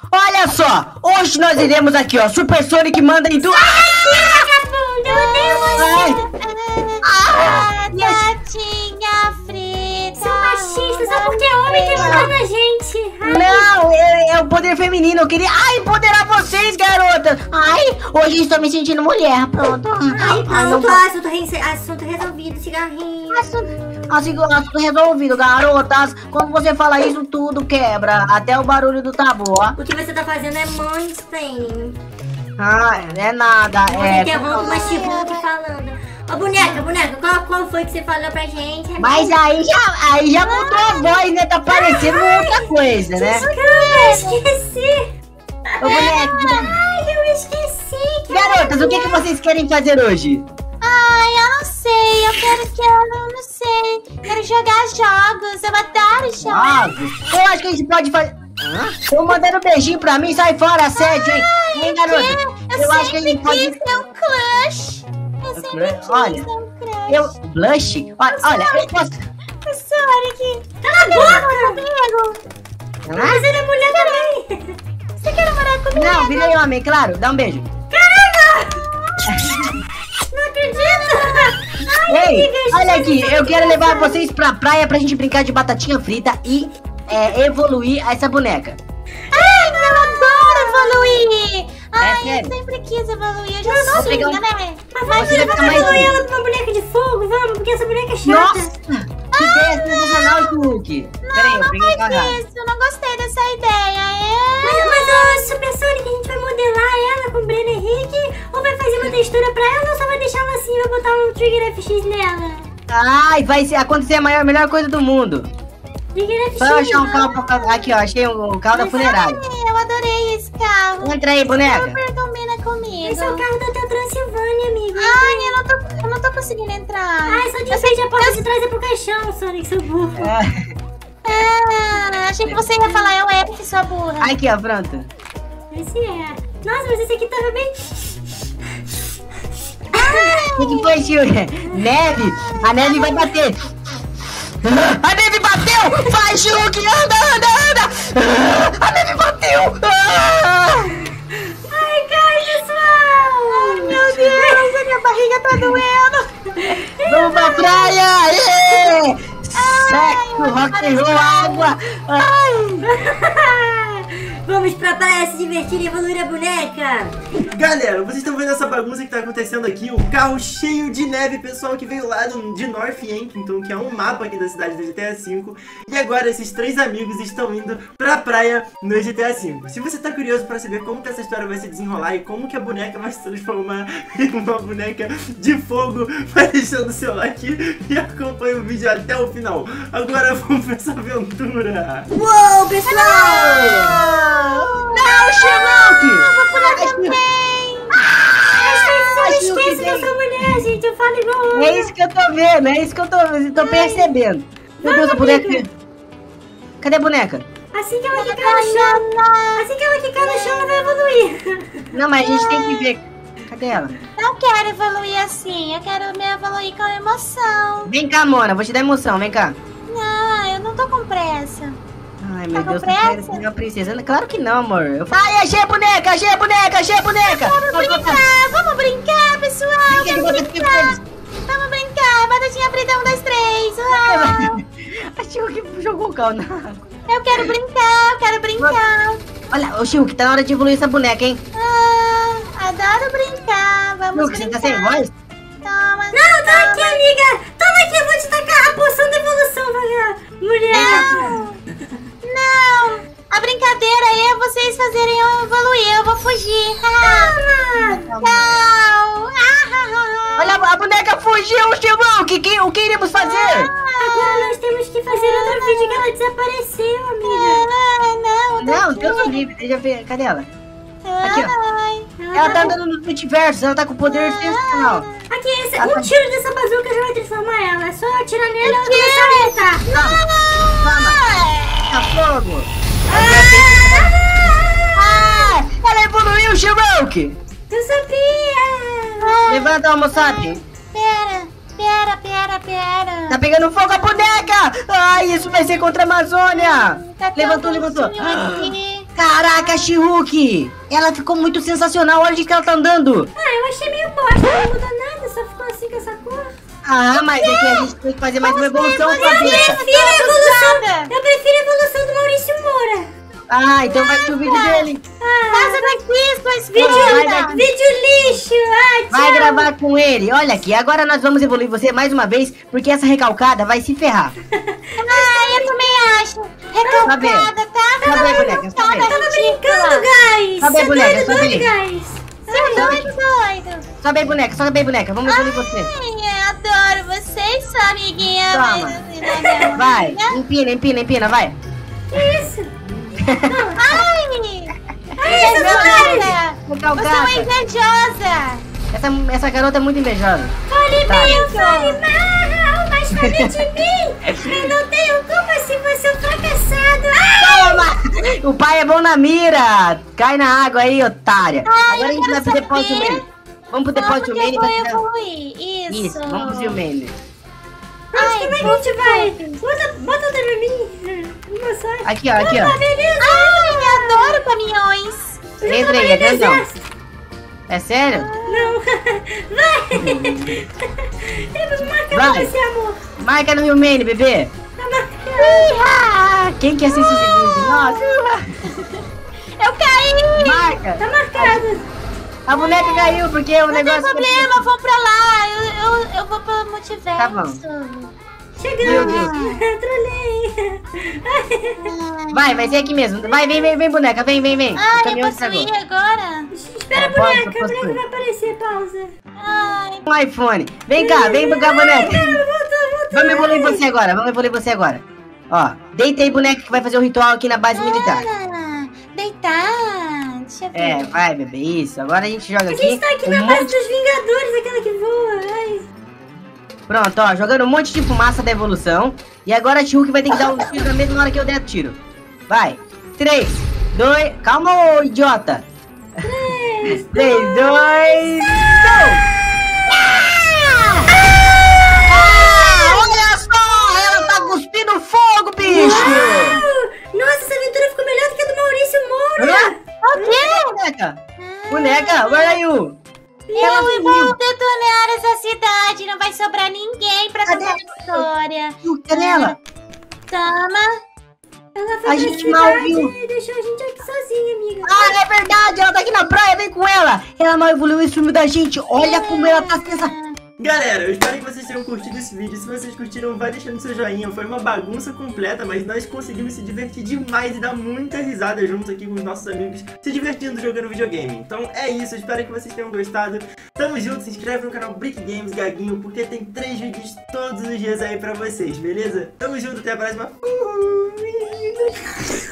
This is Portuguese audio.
Olha só, hoje nós iremos aqui, ó, Super Sonic manda em duas... Gatinha frita. São machistas, só porque é homem que manda na gente. Não, é o poder feminino, eu queria empoderar vocês, garotas. Ai, hoje estou me sentindo mulher, pronto. Pronto, assunto resolvido, cigarrinho. Assunto resolvido, garotas. Quando você fala isso, tudo quebra, até o barulho do tabu, ó. O que você tá fazendo é mansplaining. É nada, Você quer vamos mais Hulk falando. Ô, boneca, qual foi que você falou pra gente? Mas aí já mudou a voz, né? Tá parecendo outra coisa, né? Eu esqueci. Ô, boneca. Ai, eu esqueci. Garotas, o que vocês querem fazer hoje? Ai, eu não sei. Eu não sei. Quero jogar jogos. Eu adoro jogos. Eu acho que a gente pode fazer... Tô mandando beijinho pra mim, sai fora, assédio, hein? Hein, garota? Eu acho que a gente pode... quis ter um crush. Eu sempre quis Olha, ter um crush. Blush? Olha, eu posso... Sonic. Cala a boca, comigo. Mas ele é mulher também. Você quer namorar comigo? Não, virei homem, claro. Dá um beijo. Não acredito. Ei, olha aqui, eu quero levar vocês pra praia pra gente brincar de batatinha frita e evoluir essa boneca. Ai, eu adoro evoluir. Ai, eu sério? sempre quis evoluir. Eu já sou linda, né? Mas vamos Você vai ficar mais evoluir linda. ela pra uma boneca de fogo, vamos, porque essa boneca é chata. Nossa, que ideia sensacional, Hulk. Peraí, eu peguei cagado. Isso, eu não gostei dessa ideia. Mas o Super Sonic, a gente vai modelar ela com o Breno Henrique ou vai fazer uma textura pra ela ou só vai deixar ela assim e vai botar um Trigger FX nela? Ai, vai acontecer a melhor coisa do mundo. Trigger FX. Só achar um carro aqui, ó, achei um carro da funerária. Eu adorei esse carro. Entra aí, boneca. Super combina comigo. Esse é o carro da Hotel Transilvânia, amigo. Ai, eu não tô conseguindo entrar. Ai, só divide a porta de trás é pro caixão, Sonic, seu burro. Achei que você ia falar eu Epic, sua burra. Aqui, ó, pronto. Esse é. Nossa, mas esse aqui tava bem... O que foi, Hulk? Neve? A neve vai bater. A neve bateu! Vai, Hulk! Anda! A neve bateu! Ai, cai, pessoal! Ai, meu Deus, a minha barriga tá doendo. Vamos pra praia! Aê! Sexo, rock and roll, água! Vamos pra praia se divertir e evoluir a boneca! Galera, vocês estão vendo essa bagunça que tá acontecendo aqui? O carro cheio de neve, pessoal, que veio lá de North Yankton, que é um mapa aqui da cidade do GTA V. E agora esses três amigos estão indo pra praia no GTA V. Se você tá curioso pra saber como que essa história vai se desenrolar e como que a boneca vai se transformar em uma boneca de fogo, vai deixando o seu like e acompanha o vídeo até o final. Agora vamos pra essa aventura! Uou, pessoal! Não, Hulk! Vou pular também. Esquece que eu sou mulher, gente. Eu falo igual. É isso que eu tô vendo, é isso que eu tô percebendo. Meu Deus, a boneca... Cadê a boneca? Assim que ela quicar no chão, assim que ela quicar no chão, ela vai evoluir. Não, mas a gente tem que ver... Cadê ela? Não quero evoluir assim. Eu quero me evoluir com emoção. Vem cá, Mona, vou te dar emoção, vem cá. Não, eu não tô com pressa. Ai, meu Tá Deus, com não quero pressa? ser uma princesa. Claro que não, amor. Ai, achei a boneca, achei a boneca, achei a boneca. Vamos brincar, pessoal. Brinca de Vamos batatinha brincar. frita. Vamos brincar. Batatinha frita, 1, 2, 3. Uau. Achei que jogou o carro na água. Eu quero brincar. Olha, ô Shulk, tá na hora de evoluir essa boneca, hein? Adoro brincar. Vamos Shulk, você brincar. tá sem voz? Toma. Não, tá aqui, amiga. Toma aqui, eu vou te tacar a poção da evolução, mulher. Não. A brincadeira é vocês fazerem eu evoluir. Eu vou fugir. Tchau. Olha, a boneca fugiu, Shulk. O que iremos fazer? Agora nós temos que fazer outro vídeo que ela desapareceu, amiga. Não, Deus me livre, deixa eu ver. Cadê ela? Aqui, ó. Ela tá andando no multiverso, ela tá com poder sensacional. Aqui, um tiro dessa bazuca já vai transformar ela. É só atirar nela e ela começar a gritar. Toma! Tá fogo! Ela evoluiu, Shulk! Eu sabia! Levanta, almoçade! Pera. Tá pegando fogo a boneca! Ai, isso vai ser contra a Amazônia! Tá Levantou. aqui. Caraca, She-Hulk! Ela ficou muito sensacional, olha o jeito que ela tá andando. Ah, eu achei meio bosta, não mudou nada, só ficou assim com essa cor. Ah, mas é que a gente tem que fazer mais uma evolução, Eu cabeça. prefiro a evolução do Maurício Moura. Ah, então vai ter o vídeo dele. Passa daqui, suas Vai vídeos. daqui. Vídeo lixo. Ah, tchau. Vai gravar com ele. Olha aqui, agora nós vamos evoluir você mais uma vez, porque essa recalcada vai se ferrar. Ah, eu também acho. Recalcada, tá? Sobe aí, boneca, sobe aí. Tava brincando, guys. Sobe aí, boneca, Você é sobe doido, aí. guys. Doido. Sobe aí, boneca, vamos evoluir você. Ai, eu adoro vocês, sua amiguinha. Toma. Mas, Vai, empina, vai. Que isso? Ai, invejosa. Você é uma Recalcada. invejosa. Essa garota é muito invejosa. Fale Tá. bem ou fale mal, mas fale de mim. Eu não tenho culpa se você é um fracassado. Toma! O pai é bom na mira. Cai na água aí, otária. Agora a gente vai pro depósito main. Vamos pro depósito main. Eu vou evoluir. Isso. Isso, vamos pro main. Mas como é que a gente vai? Bota outra pra mim. Uma só. Aqui, ó. Ah, beleza. Ai, adoro caminhões. Eu já Entra aí, trabalhei é no grandão. exército. É sério? Não. Vai. Eu vou marcar Vai. pra você, amor. Marca no meu main, bebê. Tá marcado. Quem quer assistir esse vídeo? Nossa. Eu caí. Marca. Tá marcado. A boneca caiu porque o Não tem negócio... problema, vou pra lá. Eu vou pro multiverso. Tá bom. Meu Chegamos. Deus. Trolei. Vai ser aqui mesmo. Vai, vem, boneca. Vem. O Ai, caminhão eu posso estragou. ir agora? Espera a Pode, boneca. A posso boneca ir. vai aparecer. Pausa. Ai, Um iPhone. Vem cá, boneca. Voltou. Vamos evoluir você agora. Ó, deita aí, boneca, que vai fazer um ritual aqui na base militar. deitar. Deixa eu ver. É, vai, bebê, isso. Agora a gente joga A aqui. gente tá aqui um na base monte... dos Vingadores, aquela que voa. Ai. Pronto, ó, jogando um monte de fumaça da evolução. E agora a She-Hulk vai ter que dar um tiro na mesma hora que eu der o tiro. Vai. 3, 2... Calma, ô idiota. 3, 2, go! Olha só! Ela tá cuspindo fogo, bicho! Nossa, essa aventura ficou melhor do que a do Maurício Moura. O quê? Boneca, where are you? Ela Eu sumiu. vou detonar essa cidade. Não vai sobrar ninguém pra Cadê? contar a história. Cadê ela? Toma. Ela foi A pra gente cidade mal viu. e deixou a gente aqui sozinha, amiga. Ah, é verdade, ela tá aqui na praia, vem com ela. Ela mal evoluiu esse filme da gente. Olha como ela tá sensacional. Galera, eu espero que vocês tenham curtido esse vídeo. Se vocês curtiram, vai deixando seu joinha. Foi uma bagunça completa, mas nós conseguimos se divertir demais e dar muita risada juntos aqui com os nossos amigos, se divertindo jogando videogame. Então é isso, eu espero que vocês tenham gostado. Tamo junto, se inscreve no canal Brick Games Gaguinho, porque tem 3 vídeos todos os dias aí pra vocês, beleza? Tamo junto, até a próxima. Fui!